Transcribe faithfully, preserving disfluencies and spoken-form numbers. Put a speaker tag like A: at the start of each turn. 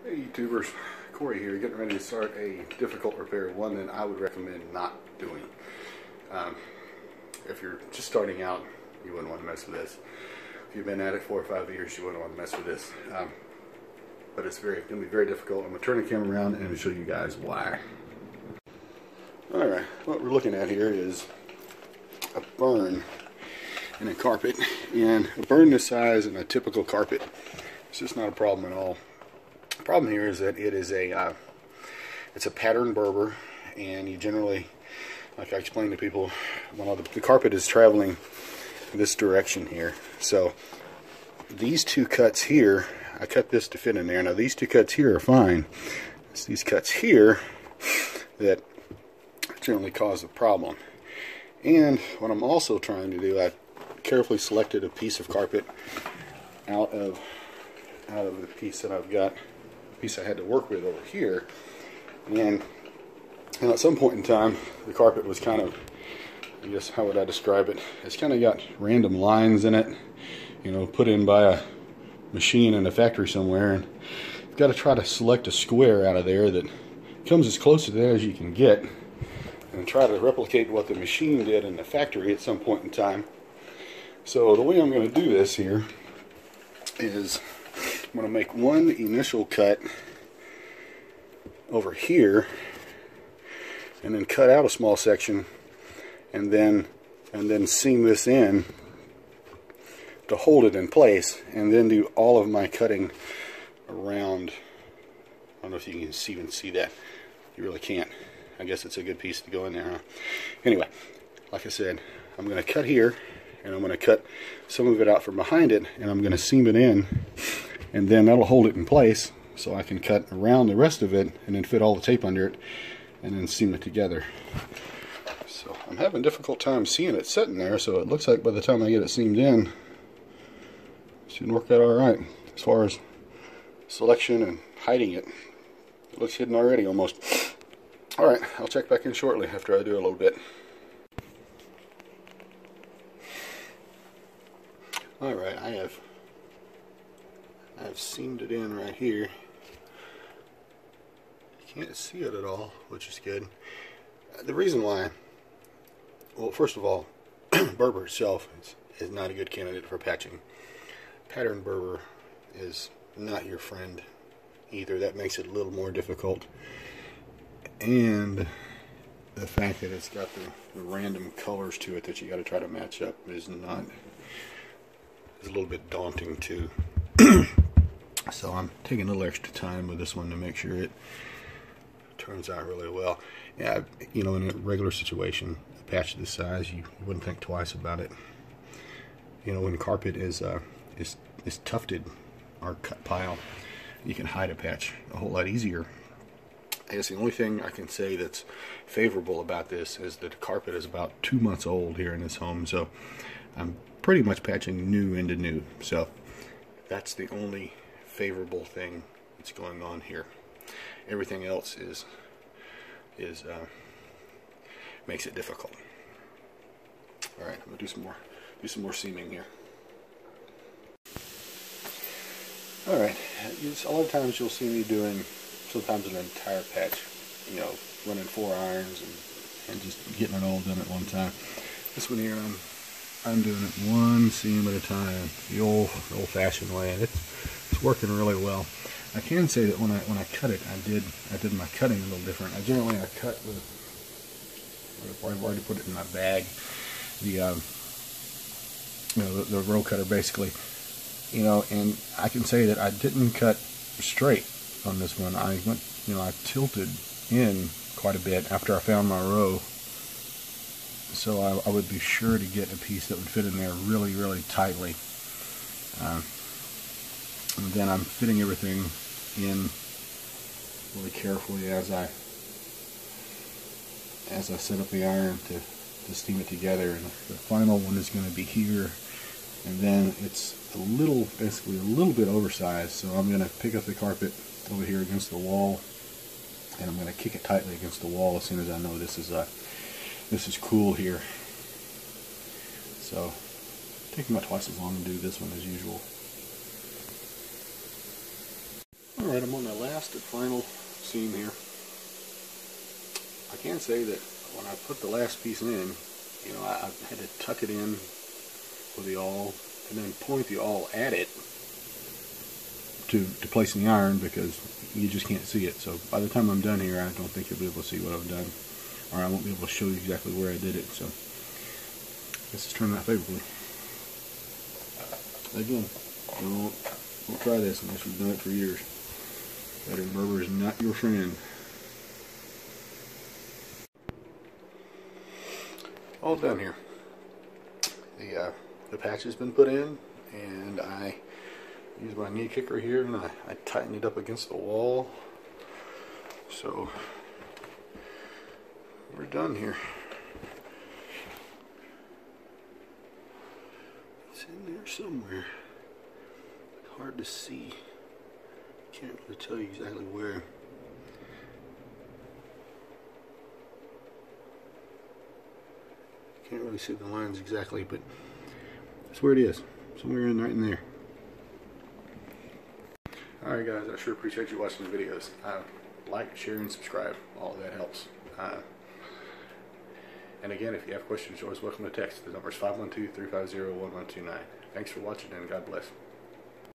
A: Hey YouTubers, Corey here, getting ready to start a difficult repair, one that I would recommend not doing. Um, if you're just starting out, you wouldn't want to mess with this. If you've been at it four or five years, you wouldn't want to mess with this. Um, but it's very, going to be very difficult. I'm going to turn the camera around and show you guys why. Alright, what we're looking at here is a burn in a carpet, and a burn this size in a typical carpet, it's just not a problem at all. The problem here is that it is a uh, it's a pattern Berber, and you generally, like I explained to people, when all the, the carpet is traveling this direction here. So these two cuts here, I cut this to fit in there. Now these two cuts here are fine. It's these cuts here that generally cause the problem. And what I'm also trying to do, I carefully selected a piece of carpet out of out of the piece that I've got. Piece I had to work with over here, and, and at some point in time the carpet was kind of, I guess, how would I describe it, it's kind of got random lines in it, you know, put in by a machine in a factory somewhere, and you've got to try to select a square out of there that comes as close to that as you can get and try to replicate what the machine did in the factory at some point in time. So the way I'm going to do this here is I'm going to make one initial cut over here and then cut out a small section and then and then seam this in to hold it in place, and then do all of my cutting around. I don't know if you can see, even see that. You really can't. I guess it's a good piece to go in there, huh? Anyway, like I said, I'm going to cut here, and I'm going to cut some of it out from behind it, and I'm going to seam it in, and then that'll hold it in place so I can cut around the rest of it and then fit all the tape under it and then seam it together. So I'm having a difficult time seeing it sitting there, so it looks like by the time I get it seamed in, it should work out alright. As far as selection and hiding it, it looks hidden already almost. Alright, I'll check back in shortly after I do a little bit. Alright, I have I've seamed it in right here. You can't see it at all, which is good. The reason why, well, first of all, Berber itself is, is not a good candidate for patching. Pattern Berber is not your friend either. That makes it a little more difficult. And the fact that it's got the, the random colors to it that you got to try to match up is not, is a little bit daunting too. So I'm taking a little extra time with this one to make sure it turns out really well. Yeah, you know, in a regular situation, a patch this size, you wouldn't think twice about it. You know, when carpet is uh, is is tufted or cut pile, you can hide a patch a whole lot easier. I guess the only thing I can say that's favorable about this is that the carpet is about two months old here in this home, so I'm pretty much patching new into new. So that's the only favorable thing that's going on here. Everything else is is uh, makes it difficult. All right, I'm gonna do some more do some more seaming here. All right, a lot of times you'll see me doing sometimes an entire patch, you know, running four irons and, and just getting it all done at one time. This one here, I'm I'm doing it one seam at a time, the old old-fashioned way, and it's it's working really well. I can say that when I when I cut it, I did I did my cutting a little different. I generally I cut with, I've already put it in my bag, the um, you know the, the roll cutter basically, you know, and I can say that I didn't cut straight on this one. I went, you know, I tilted in quite a bit after I found my row. So I, I would be sure to get a piece that would fit in there really, really tightly. Uh, and then I'm fitting everything in really carefully as I as I set up the iron to, to steam it together. And the final one is going to be here, and then it's a little, basically a little bit oversized. So I'm going to pick up the carpet over here against the wall, and I'm going to kick it tightly against the wall as soon as I know this is a This is cool here. So, taking about twice as long to do this one as usual. Alright, I'm on the last and final seam here. I can say that when I put the last piece in, you know, I, I had to tuck it in with the awl and then point the awl at it to, to place in the iron, because you just can't see it. So by the time I'm done here, I don't think you'll be able to see what I've done, or I won't be able to show you exactly where I did it. So this has turned out favorably. Again, don't, don't try this unless you've done it for years. That Berber is not your friend. All done here. The uh, the patch has been put in, and I use my knee kicker here, and I, I tighten it up against the wall. So we're done here. It's in there somewhere. Hard to see. Can't really tell you exactly where. Can't really see the lines exactly, but that's where it is. Somewhere in right in there. Alright guys, I sure appreciate you watching the videos. Uh, like, share, and subscribe. All of that helps. Uh, and again, if you have questions, you're always welcome to text. The number is five one two, three five zero, one one two nine. Thanks for watching, and God bless.